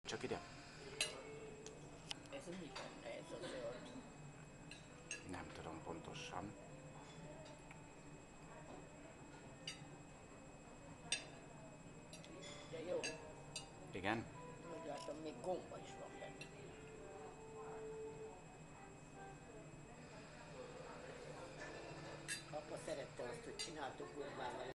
Csak ide? Ez mi benne ez a zöld? Nem tudom pontosan. De jó, Igen? úgy látom, még gomba is van benne. Apa szerette azt, hogy csináltuk gombával.